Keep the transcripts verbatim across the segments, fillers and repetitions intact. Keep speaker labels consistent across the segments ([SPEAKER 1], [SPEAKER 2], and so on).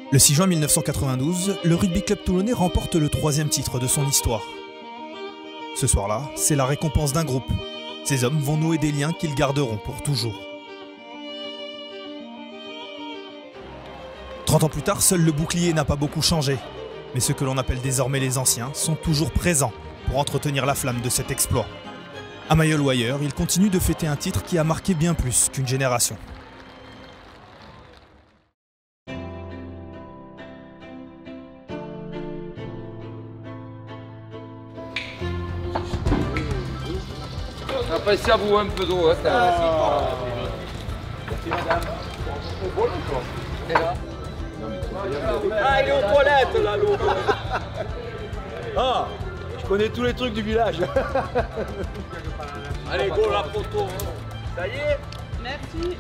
[SPEAKER 1] Le six juin mille neuf cent quatre-vingt-douze, le Rugby Club Toulonnais remporte le troisième titre de son histoire. Ce soir-là, c'est la récompense d'un groupe. Ces hommes vont nouer des liens qu'ils garderont pour toujours. Trente ans plus tard, seul le bouclier n'a pas beaucoup changé. Mais ceux que l'on appelle désormais les anciens sont toujours présents pour entretenir la flamme de cet exploit. À Mayol ou ailleurs, ils continuent de fêter un titre qui a marqué bien plus qu'une génération.
[SPEAKER 2] On va passer à vous un peu d'eau. Hein, ah, merci madame. C'est là.
[SPEAKER 3] Ah, il est aux toilettes là, l'eau. Ah, je connais tous les trucs du village. Allez, go la photo. Ça y est.
[SPEAKER 4] Merci.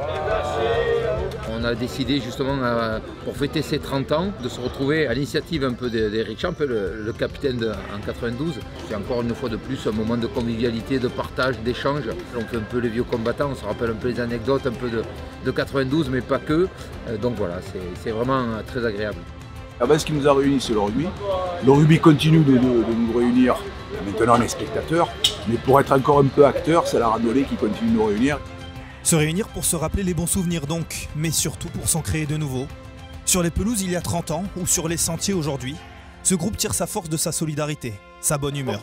[SPEAKER 2] On a décidé justement euh, pour fêter ses trente ans de se retrouver à l'initiative un peu d'Éric Champ, le, le capitaine de, en quatre-vingt-douze. C'est encore une fois de plus un moment de convivialité, de partage, d'échange. On fait un peu les vieux combattants, on se rappelle un peu les anecdotes un peu de, de quatre-vingt-douze, mais pas que. Euh, donc voilà, c'est vraiment très agréable.
[SPEAKER 5] Ah ben, ce qui nous a réunis, c'est le rugby. Le rugby continue de, de, de nous réunir. Maintenant, on est spectateurs, mais pour être encore un peu acteurs, c'est la randonnée qui continue de nous réunir.
[SPEAKER 1] Se réunir pour se rappeler les bons souvenirs donc, mais surtout pour s'en créer de nouveaux. Sur les pelouses il y a trente ans, ou sur les sentiers aujourd'hui, ce groupe tire sa force de sa solidarité, sa bonne humeur.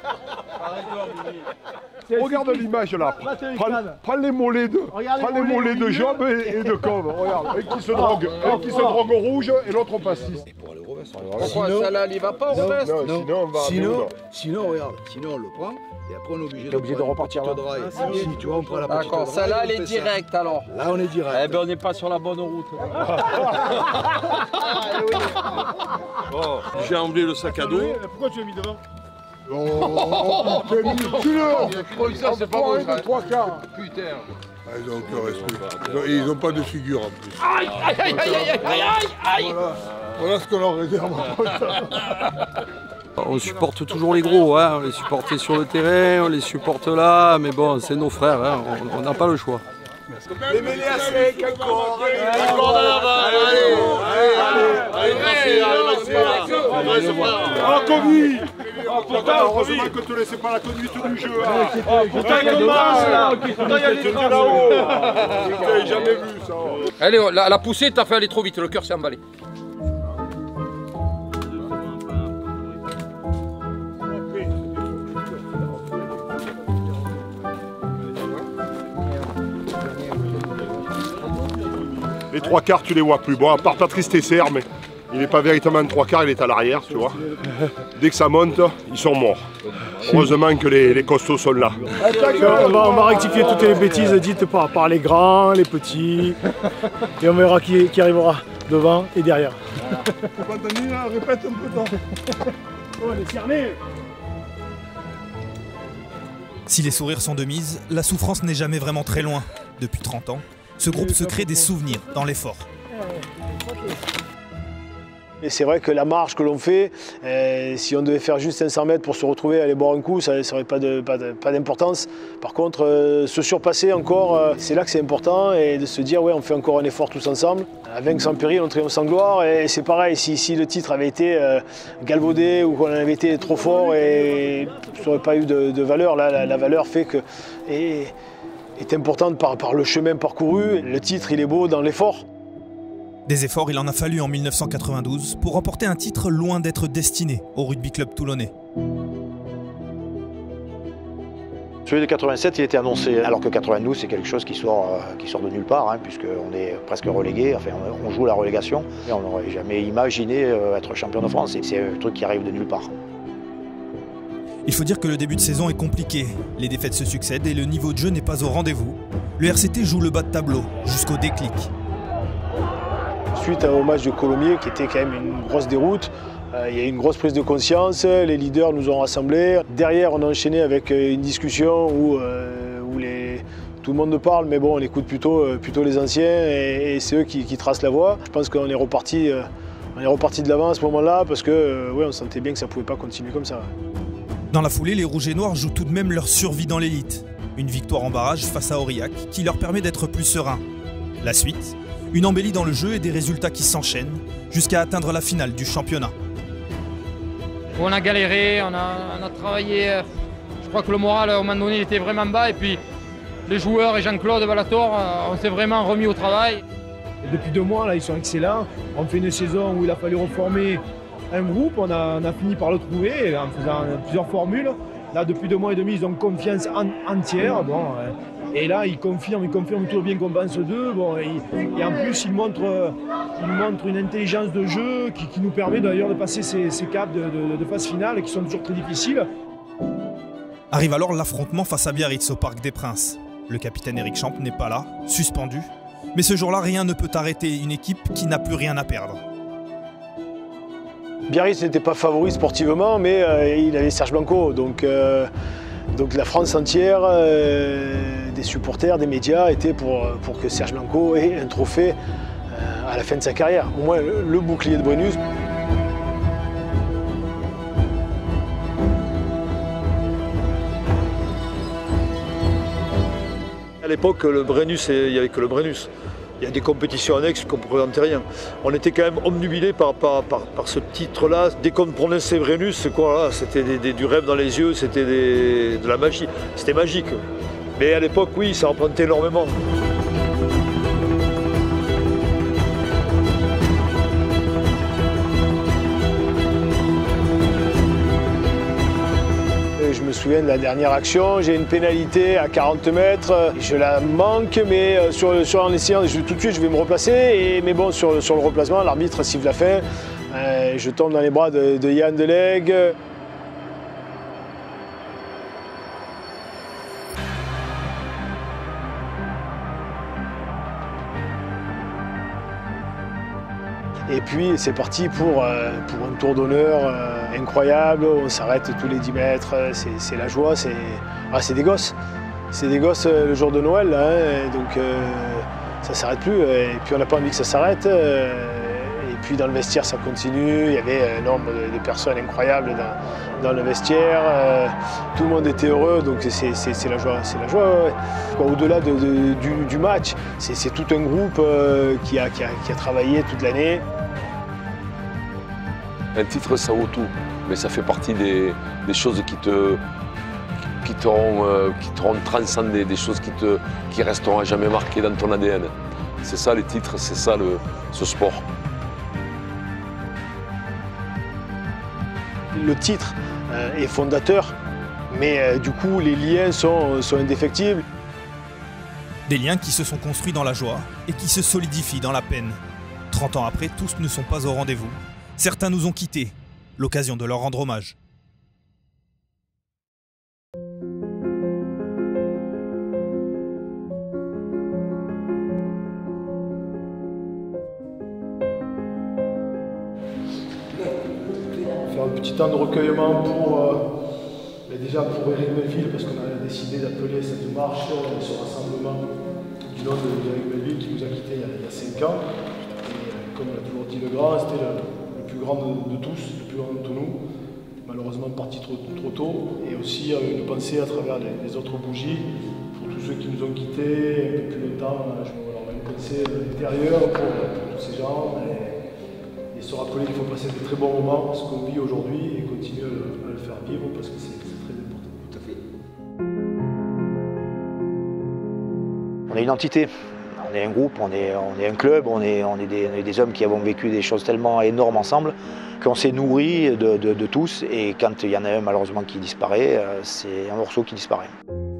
[SPEAKER 6] Regarde l'image là, prends, prends les mollets de, prends les mollets de Job et, et de Com, regarde, un qui se drogue, un qui se drogue au rouge et l'autre au pastis.
[SPEAKER 2] Pourquoi ça là, il va pas au reste?
[SPEAKER 6] Non, sinon on va
[SPEAKER 7] sinon, sinon, regarde, sinon on le prend. Et après on est obligé,
[SPEAKER 6] obligé de, de repartir là.
[SPEAKER 7] Ah, si, si, tu vois, on prend la petite
[SPEAKER 2] D'accord, celle-là elle est directe alors.
[SPEAKER 7] Là on est direct.
[SPEAKER 3] Eh ben on n'est pas sur la bonne route.
[SPEAKER 6] Oh, j'ai emmené le sac à dos.
[SPEAKER 3] Pourquoi tu l'as mis devant?
[SPEAKER 6] Oh, t'es mis le
[SPEAKER 2] Ça c'est pas bon ça.
[SPEAKER 6] Trois quarts.
[SPEAKER 2] Putain.
[SPEAKER 6] Ah, ils ont aucun respect. Ils n'ont pas de figure en plus.
[SPEAKER 3] Aïe, aïe, aïe, aïe, aïe, aïe, aïe.
[SPEAKER 6] Voilà, voilà ce qu'on leur réserve.
[SPEAKER 8] On supporte toujours les gros, hein. On les supporte sur le terrain, on les supporte là, mais bon, c'est nos frères, hein. On n'a pas le choix.
[SPEAKER 6] Les mêlés à sec encore.
[SPEAKER 3] Encore de là-bas. Allez, allez, allez, allez,
[SPEAKER 6] Ah, Covid. Heureusement que tu ne laissais pas la conduite du jeu.
[SPEAKER 3] Pourtant il y a des traces là. Pourtant il y a des traces là-haut.
[SPEAKER 6] Je n'ai jamais vu ça.
[SPEAKER 2] Allez, la, la poussée t'a fait aller trop vite, le cœur s'est emballé.
[SPEAKER 6] Les trois quarts, tu les vois plus. Bon, à part Patrice Tesser, mais il n'est pas véritablement trois quarts, il est à l'arrière, tu vois. Dès que ça monte, ils sont morts. Heureusement que les, les costauds sont là.
[SPEAKER 9] On va, on va rectifier toutes les bêtises dites par, par les grands, les petits, et on verra qui, qui arrivera devant et derrière.
[SPEAKER 6] Voilà. Répète un peu temps.
[SPEAKER 9] Oh, on est cerné.
[SPEAKER 1] Si les sourires sont de mise, la souffrance n'est jamais vraiment très loin. Depuis trente ans, ce groupe se crée des souvenirs dans l'effort.
[SPEAKER 9] Et c'est vrai que la marche que l'on fait, euh, si on devait faire juste cinq cents mètres pour se retrouver, aller boire un coup, ça n'aurait pas d'importance. Pas de, pas Par contre, euh, se surpasser encore, euh, c'est là que c'est important, et de se dire, ouais, on fait encore un effort tous ensemble. À vaincre sans péril, on triomphe sans gloire, et c'est pareil, si, si le titre avait été euh, galvaudé ou qu'on avait été trop fort, et ça n'aurait pas eu de, de valeur. Là, la, la valeur fait que... Et, est importante par, par le chemin parcouru. Le titre, il est beau dans l'effort.
[SPEAKER 1] Des efforts, il en a fallu en mille neuf cent quatre-vingt-douze pour remporter un titre loin d'être destiné au Rugby Club Toulonnais.
[SPEAKER 10] Celui de quatre-vingt-sept, il était annoncé, alors que quatre-vingt-douze, c'est quelque chose qui sort, euh, qui sort de nulle part, hein, puisqu'on est presque relégué, enfin on, on joue la relégation. Et on n'aurait jamais imaginé euh, être champion de France, et c'est un truc qui arrive de nulle part.
[SPEAKER 1] Il faut dire que le début de saison est compliqué. Les défaites se succèdent et le niveau de jeu n'est pas au rendez-vous. Le R C T joue le bas de tableau jusqu'au déclic.
[SPEAKER 9] Suite au match de Colomiers, qui était quand même une grosse déroute, euh, il y a eu une grosse prise de conscience, les leaders nous ont rassemblés. Derrière, on a enchaîné avec une discussion où, euh, où les, tout le monde parle, mais bon, on écoute plutôt, plutôt les anciens et, et c'est eux qui, qui tracent la voie. Je pense qu'on est reparti, euh, on est reparti de l'avant à ce moment-là parce que euh, ouais, on sentait bien que ça ne pouvait pas continuer comme ça.
[SPEAKER 1] Dans la foulée, les Rouges et Noirs jouent tout de même leur survie dans l'élite. Une victoire en barrage face à Aurillac qui leur permet d'être plus sereins. La suite, Une embellie dans le jeu et des résultats qui s'enchaînent jusqu'à atteindre la finale du championnat.
[SPEAKER 4] On a galéré, on a, on a travaillé. Je crois que le moral, à un moment donné, il était vraiment bas. Et puis, les joueurs et Jean-Claude Ballator, on s'est vraiment remis au travail.
[SPEAKER 9] Et depuis deux mois, là, ils sont excellents. On fait une saison où il a fallu reformer un groupe. On a, on a fini par le trouver en faisant plusieurs formules. Là, depuis deux mois et demi, ils ont confiance en, entière. Bon, et là, ils confirment, ils confirment tout le bien qu'on pense d'eux. Bon, et, et en plus, ils montrent, ils montrent une intelligence de jeu qui, qui nous permet d'ailleurs de passer ces, ces caps de, de, de phase finale qui sont toujours très difficiles.
[SPEAKER 1] Arrive alors l'affrontement face à Biarritz au Parc des Princes. Le capitaine Éric Champ n'est pas là, suspendu. Mais ce jour-là, rien ne peut arrêter une équipe qui n'a plus rien à perdre.
[SPEAKER 9] Biarritz n'était pas favori sportivement, mais euh, il avait Serge Blanco. Donc, euh, donc la France entière, euh, des supporters, des médias, étaient pour, pour que Serge Blanco ait un trophée euh, à la fin de sa carrière. Au moins le, le bouclier de Brennus.
[SPEAKER 11] À l'époque, le Brennus, il n'y avait que le Brennus. Il y a des compétitions annexes qui ne représentaient rien. On était quand même omnubilés par, par, par, par ce titre-là. Dès qu'on prononçait Brennus, c'était du rêve dans les yeux, c'était de la magie. C'était magique. Mais à l'époque, oui, ça représentait énormément.
[SPEAKER 9] Je me souviens de la dernière action, j'ai une pénalité à quarante mètres, je la manque, mais sur, sur en essayant, je, tout de suite je vais me replacer, et, mais bon, sur, sur le replacement, l'arbitre siffle la fin, euh, je tombe dans les bras de, de Yann Delegue. Et puis c'est parti pour, euh, pour un tour d'honneur euh, incroyable, on s'arrête tous les dix mètres, c'est la joie, c'est ah, des gosses. C'est des gosses euh, le jour de Noël, hein, donc euh, ça ne s'arrête plus. Et puis on n'a pas envie que ça s'arrête. Euh, et puis dans le vestiaire ça continue, il y avait un nombre de, de personnes incroyables dans, dans le vestiaire. Euh, tout le monde était heureux, donc c'est la joie. C'est la joie ouais. Au-delà de, de, du, du match, c'est tout un groupe euh, qui, a, qui, a, qui a travaillé toute l'année.
[SPEAKER 12] Un titre, ça vaut tout, mais ça fait partie des, des choses qui te, qui t'auront euh, transcendé, des choses qui, te, qui resteront à jamais marquées dans ton A D N. C'est ça les titres, c'est ça le, ce sport.
[SPEAKER 9] Le titre euh, est fondateur, mais euh, du coup les liens sont, sont indéfectibles.
[SPEAKER 1] Des liens qui se sont construits dans la joie et qui se solidifient dans la peine. trente ans après, tous ne sont pas au rendez-vous. Certains nous ont quittés, l'occasion de leur rendre hommage.
[SPEAKER 9] Faire un petit temps de recueillement pour, euh, déjà pour Éric Melville, parce qu'on a décidé d'appeler cette marche, ce rassemblement du nom d'Éric Melville qui nous a quittés il y a, il y a cinq ans. Et, euh, comme l'a toujours dit le grand, c'était le, le plus grand de, de tous, le plus grand d'entre nous, malheureusement parti trop, trop tôt. Et aussi euh, une pensée à travers les, les autres bougies, pour tous ceux qui nous ont quittés un peu plus longtemps. Je me voilà, une pensée intérieure pour, pour tous ces gens. Et, et se rappeler qu'il faut passer de très bons moments, ce qu'on vit aujourd'hui, et continuer à le, à le faire vivre, parce que c'est très important.
[SPEAKER 10] Tout à fait. On est une entité. On est un groupe, on est, on est un club, on est, on, est des, on est des hommes qui avons vécu des choses tellement énormes ensemble qu'on s'est nourri de, de, de tous, et quand il y en a un malheureusement qui disparaît, c'est un morceau qui disparaît.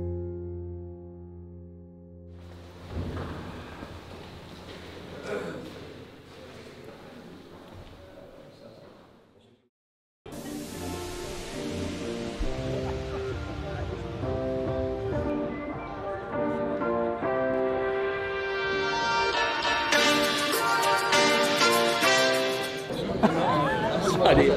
[SPEAKER 6] Allez.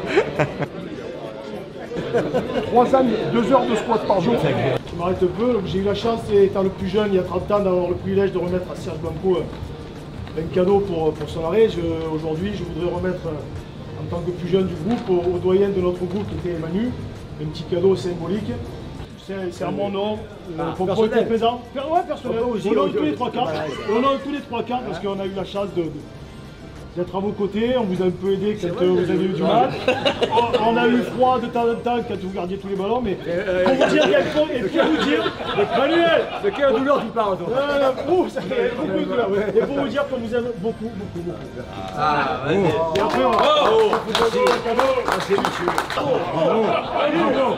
[SPEAKER 6] Trois ans, deux heures de squat par jour.
[SPEAKER 9] Je m'arrête un peu. J'ai eu la chance, étant le plus jeune, il y a trente ans, d'avoir le privilège de remettre à Serge Blanco un cadeau pour, pour son arrêt. Aujourd'hui, je voudrais remettre, en tant que plus jeune du groupe, au, au doyen de notre groupe qui était Manu, un petit cadeau symbolique.
[SPEAKER 13] c'est à mon nom, euh, pour pour être présent. Ouais, personnel, au nom de tous les trois quarts. Au nom de tous les trois quarts, parce qu'on a eu la chance de, de d'être à vos côtés, on vous a un peu aidé quand vrai, vous avez eu du mal. on, on a eu froid de temps en temps quand vous gardiez tous les ballons, mais euh, pour vous dire, et puis à vous dire, Manuel,
[SPEAKER 3] de quelle douleur tu parles toi?
[SPEAKER 13] euh, ouh, ça fait beaucoup de douleur. Et pour vous dire qu'on vous aime beaucoup, beaucoup, beaucoup.
[SPEAKER 3] Ah, ouais.
[SPEAKER 13] Et après, on va
[SPEAKER 3] oh,
[SPEAKER 13] vous donner un cadeau.
[SPEAKER 3] Merci monsieur.
[SPEAKER 13] Oh, oh, oh. Allez, oh.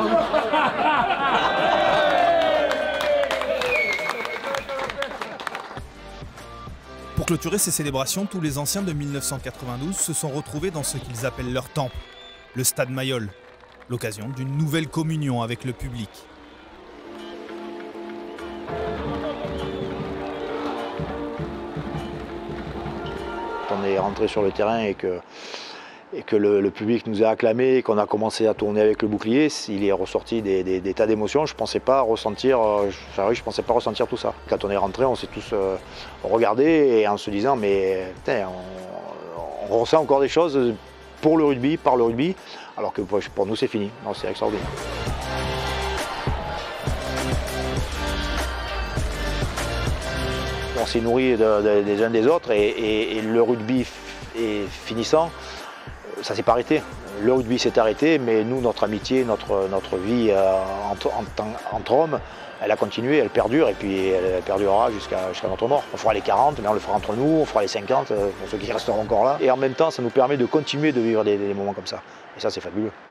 [SPEAKER 1] Pour clôturer ces célébrations, tous les anciens de mille neuf cent quatre-vingt-douze se sont retrouvés dans ce qu'ils appellent leur temple, le Stade Mayol, l'occasion d'une nouvelle communion avec le public.
[SPEAKER 10] On est rentré sur le terrain et que, et que le, le public nous a acclamé et qu'on a commencé à tourner avec le bouclier, il est ressorti des, des, des tas d'émotions. Je ne pensais pas ressentir, je, je pensais pas ressentir tout ça. Quand on est rentré, on s'est tous euh, regardés et en se disant mais putain, on, on ressent encore des choses pour le rugby, par le rugby, alors que pour, pour nous c'est fini. C'est extraordinaire. On s'est nourri de, de, des uns des autres et, et, et le rugby est finissant, ça s'est pas arrêté. Le rugby s'est arrêté, mais nous, notre amitié, notre, notre vie euh, entre, entre, entre hommes, elle a continué, elle perdure et puis elle, elle perdurera jusqu'à jusqu'à notre mort. On fera les quarante, mais on le fera entre nous, on fera les cinquante, pour ceux qui resteront encore là. Et en même temps, ça nous permet de continuer de vivre des, des moments comme ça. Et ça, c'est fabuleux.